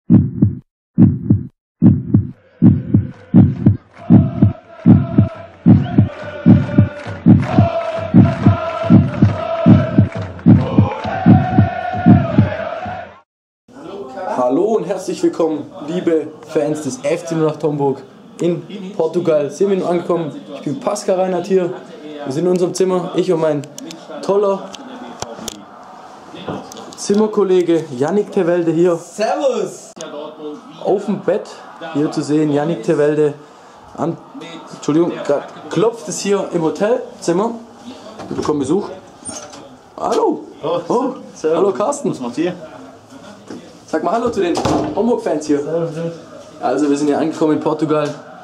Hallo und herzlich willkommen, liebe Fans des FC 08 Homburg in Portugal. Sind wir nun angekommen. Ich bin Pascal Reinhardt hier. Wir sind in unserem Zimmer. Ich und mein toller Zimmerkollege Yannick Tewelde hier. Servus! Auf dem Bett hier zu sehen. Yannick Tewelde an. Entschuldigung, gerade klopft es hier im Hotelzimmer. Wir bekommen Besuch. Hallo! Oh, hallo Carsten! Was macht ihr? Sag mal Hallo zu den Homburg-Fans hier. Also wir sind hier angekommen in Portugal.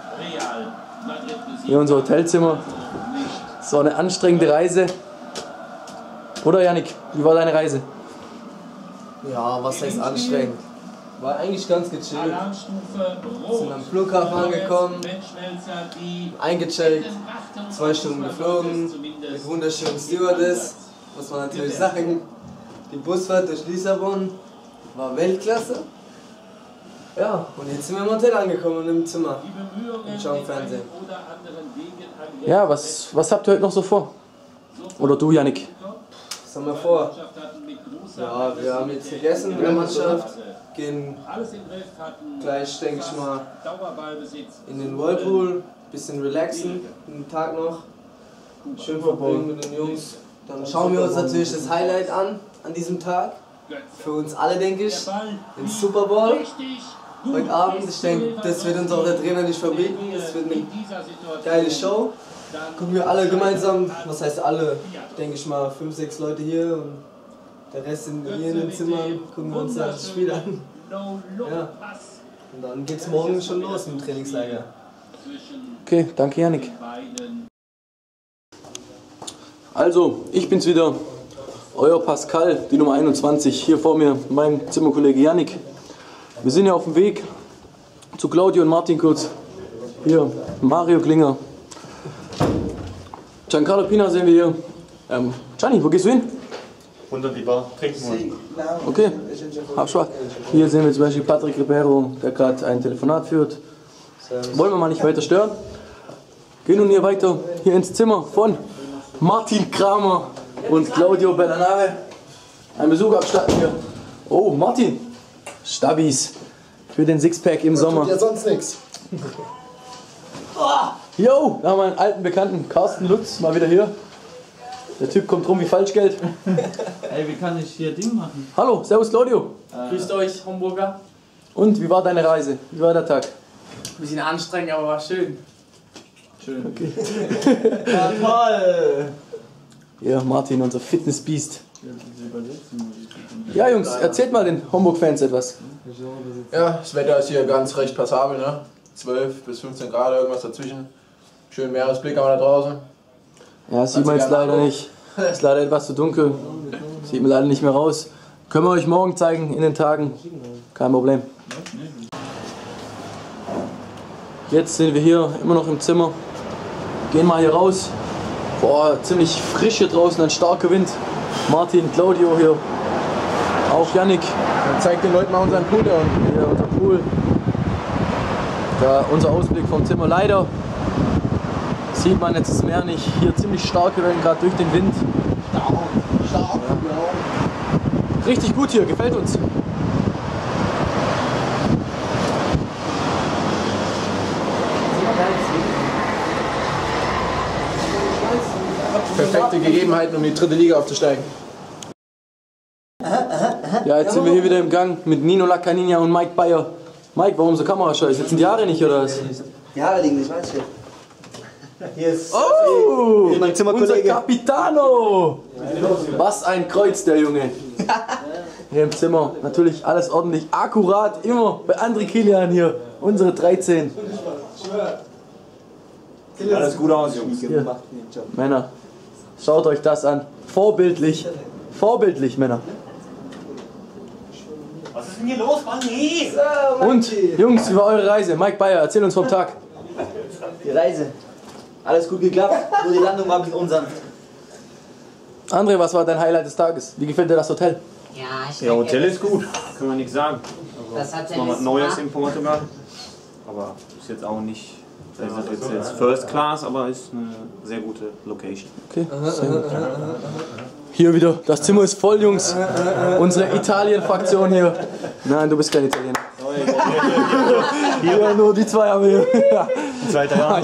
Hier unser Hotelzimmer. So eine anstrengende Reise. Oder Yannick, wie war deine Reise? Ja, was heißt anstrengend? War eigentlich ganz gechillt. Sind am Flughafen angekommen, eingecheckt, 2 Stunden geflogen, mit wunderschönen Stewardess, muss man natürlich sagen. Die Busfahrt durch Lissabon war Weltklasse. Ja, und jetzt sind wir im Hotel angekommen und im Zimmer und schauen Fernsehen. Ja, was habt ihr heute noch so vor? Oder du, Yannick? Was haben wir vor? Ja, wir haben jetzt gegessen mit der Mannschaft, gehen gleich, denke ich mal, in den Whirlpool, bisschen relaxen, den Tag noch, schön verbringen mit den Jungs. Dann schauen wir uns natürlich das Highlight an diesem Tag. Für uns alle, denke ich, den Super Bowl heute Abend. Ich denke, das wird uns auch der Trainer nicht verbieten. Das wird eine geile Show. Gucken wir alle gemeinsam, was heißt alle, denke ich mal 5, 6 Leute hier und der Rest sind hier in den Zimmern, gucken wir uns das Spiel an. Ja. Und dann geht's morgen schon los im Trainingslager. Okay, danke Yannick. Also, ich bin's wieder. Euer Pascal, die Nummer 21, hier vor mir, mein Zimmerkollege Yannick. Wir sind ja auf dem Weg zu Claudio und Martin kurz. Hier, Mario Klinger. Giancarlo Pina sehen wir hier. Gianni, wo gehst du hin? Unter die Bar, trinken wollen. Okay, hab Spaß. Hier sehen wir zum Beispiel Patrick Ribeiro, der gerade ein Telefonat führt. Wollen wir mal nicht weiter stören. Gehen nun hier weiter, hier ins Zimmer von Martin Kramer und Claudio Bellanave. Ein Besuch abstatten hier. Oh, Martin. Stabis. Für den Sixpack im Sommer. Tut ja sonst nichts. Yo, da haben wir einen alten Bekannten, Carsten Lutz, mal wieder hier. Der Typ kommt rum wie Falschgeld. Ey, wie kann ich hier Ding machen? Hallo, servus Claudio. Grüßt euch, Homburger. Und, wie war deine Reise? Wie war der Tag? Bisschen anstrengend, aber war schön. Schön. Okay. Ja, toll! Ja, Martin, unser Fitnessbiest. Ja, Jungs, erzählt mal den Homburg-Fans etwas. Ja, das Wetter ist hier ganz recht passabel, ne? 12 bis 15 Grad, irgendwas dazwischen. Schönen Meeresblick haben wir da draußen. Ja, das sieht man jetzt leider nicht. Ist leider etwas zu dunkel. Sieht man leider nicht mehr raus. Können wir euch morgen zeigen, in den Tagen. Kein Problem. Jetzt sind wir hier immer noch im Zimmer. Gehen mal hier raus. Boah, ziemlich frisch hier draußen, ein starker Wind. Martin, Claudio hier. Auch Yannick. Dann zeigt den Leuten mal unseren Pool da unten. Hier unser Pool. Da unser Ausblick vom Zimmer. Leider sieht man jetzt das Meer nicht. Hier ziemlich starke Wellen, gerade durch den Wind. Stark, ja. Richtig gut hier, gefällt uns. Perfekte Gegebenheiten, um in die 3. Liga aufzusteigen. Ja, jetzt sind wir hier wieder im Gang mit Nino Lacanina und Mike Bayer. Mike, warum so Kamerascheiß? Sitzen die Haare nicht oder was? Die Haare liegen nicht, weißt du? Hier ist Oh! mein Unser Zimmerkollege. Capitano! Was ein Kreuz, der Junge. Hier im Zimmer, natürlich alles ordentlich, akkurat, immer bei André Kilian hier, unsere 13. Alles gut aus, Jungs. Hier. Männer, schaut euch das an. Vorbildlich. Vorbildlich, Männer. Was ist denn hier los, Mann? Nee! Und, Jungs, wie war eure Reise? Mike Bayer, erzähl uns vom Tag. Die Reise. Alles gut geklappt, nur die Landung war ein bisschen unsanft. André, was war dein Highlight des Tages? Wie gefällt dir das Hotel? Ja, Ja, Hotel ist gut, kann man nichts sagen. Das ist noch was Neues in Portugal. Aber ist jetzt auch nicht, das ist jetzt First Class, aber ist eine sehr gute Location. Okay, sehr gut. Hier wieder, das Zimmer ist voll, Jungs. Unsere Italien-Fraktion hier. Nein, du bist kein Italiener. Ja, nur die zwei haben wir hier. Zweiter Jahr.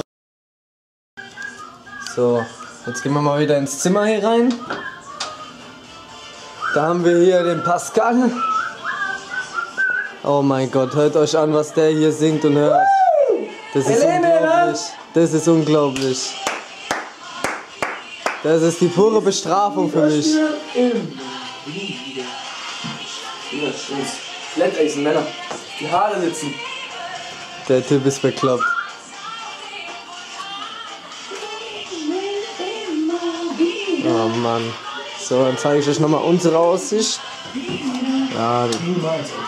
So, jetzt gehen wir mal wieder ins Zimmer hier rein. Da haben wir hier den Pascal. Oh mein Gott, hört euch an, was der hier singt und hört. Das ist unglaublich. Das ist unglaublich. Das ist die pure Bestrafung für mich. Flatteisen, Männer. Die Haare sitzen. Der Typ ist bekloppt. Oh Mann. So, dann zeige ich euch nochmal unsere Aussicht. Ja, Niemals, Alter.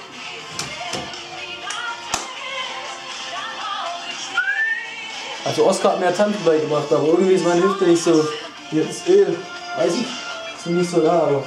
Also Oskar hat mir Tante beigebracht, aber irgendwie ist meine Hüfte nicht so. Hier ist Öl. Weiß ich. Ist nicht so da, aber.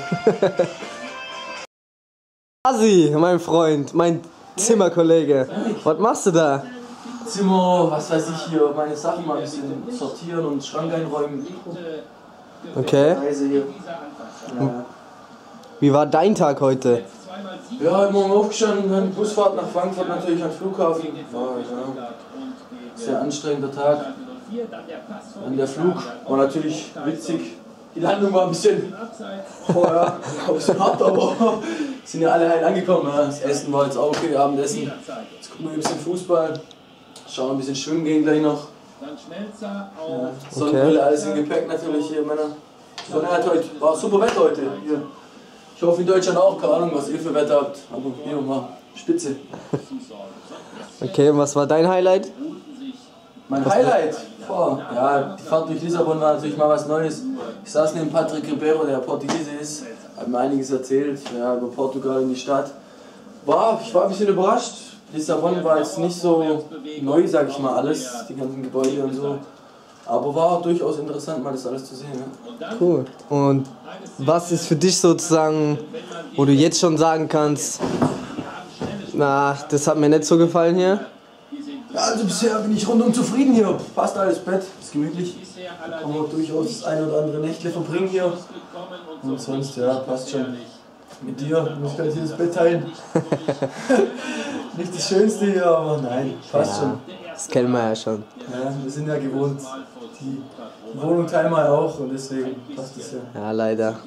Asi, mein Freund, mein Zimmerkollege. Was machst du da? Zimmer, was weiß ich hier, meine Sachen mal ein bisschen sortieren und Schrank einräumen. Okay. Reise hier. Ja. Wie war dein Tag heute? Ja, heute Morgen aufgestanden, dann Busfahrt nach Frankfurt natürlich am Flughafen. War ja, sehr anstrengender Tag. Und der Flug war natürlich witzig. Die Landung war ein bisschen, ein bisschen hart, aber sind ja alle heil angekommen. Ja. Das Essen war jetzt auch okay, Abendessen. Jetzt gucken wir ein bisschen Fußball, schauen ein bisschen schwimmen gehen gleich noch. Ja, Sonnenbrille, alles im Gepäck natürlich hier, Männer. Sonne hat heute, war super Wetter heute hier. Ich hoffe in Deutschland auch, keine Ahnung, was ihr für Wetter habt. Aber hier war spitze. Okay, und was war dein Highlight? Mein Highlight? Boah, ja, die Fahrt durch Lissabon war natürlich mal was Neues. Ich saß neben Patrick Ribeiro, der Portugiese ist, hat mir einiges erzählt, ja, über Portugal und die Stadt. Ich war ein bisschen überrascht. Lissabon war jetzt nicht so neu, sag ich mal, alles, die ganzen Gebäude und so. Aber war durchaus interessant, mal das alles zu sehen. Ja. Cool. Und was ist für dich sozusagen, wo du jetzt schon sagen kannst, na, das hat mir nicht so gefallen hier? Ja, also bisher bin ich rundum zufrieden hier. Passt alles, Bett, ist gemütlich. Kann man durchaus das ein oder andere Nächte verbringen hier. Und sonst, ja, passt schon. Mit dir muss ich halt hier das Bett teilen. Nicht das Schönste hier, aber nein, passt schon. Das kennen wir ja schon. Ja, wir sind ja gewohnt. Die Wohnung teilen wir ja auch und deswegen passt es ja. Ja, leider.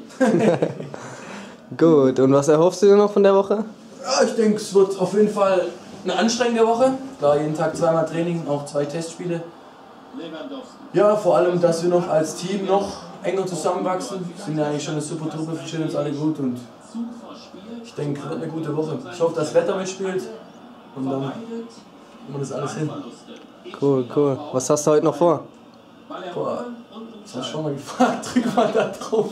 Gut, und was erhoffst du dir noch von der Woche? Ja, ich denke, es wird auf jeden Fall eine anstrengende Woche. Klar, jeden Tag zweimal Training, auch 2 Testspiele. Ja, vor allem, dass wir noch als Team noch enger zusammenwachsen. Wir sind ja eigentlich schon eine super Truppe, verstehen uns alle gut und ich denke, es wird eine gute Woche. Ich hoffe, das Wetter mitspielt und dann kriegen wir das alles hin. Cool, cool. Was hast du heute noch vor? Boah, das hast du schon mal gefragt, drück mal da drauf.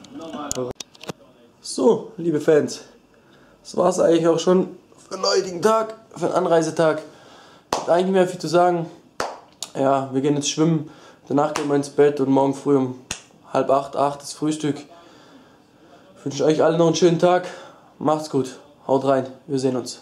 So, liebe Fans, das war es eigentlich auch schon für den heutigen Tag, für den Anreisetag. Gibt eigentlich nicht mehr viel zu sagen. Ja, wir gehen jetzt schwimmen, danach gehen wir ins Bett und morgen früh um 7:30, 8 das Frühstück. Ich wünsche euch allen noch einen schönen Tag. Macht's gut, haut rein, wir sehen uns.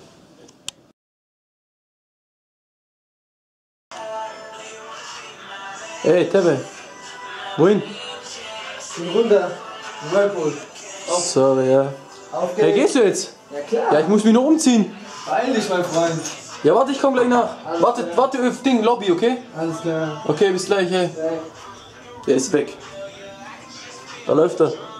Hey, Tebe, wohin? Bin runter. Whirlpool. Sorry, ja. Auf Hey, geht's. gehst du jetzt? Ja klar. Ja, ich muss mich nur umziehen. Beeil dich, mein Freund. Ja, warte, ich komm gleich nach. Warte auf Ding, Lobby, okay? Alles klar. Okay, bis gleich, hey. Der ist weg. Da läuft er.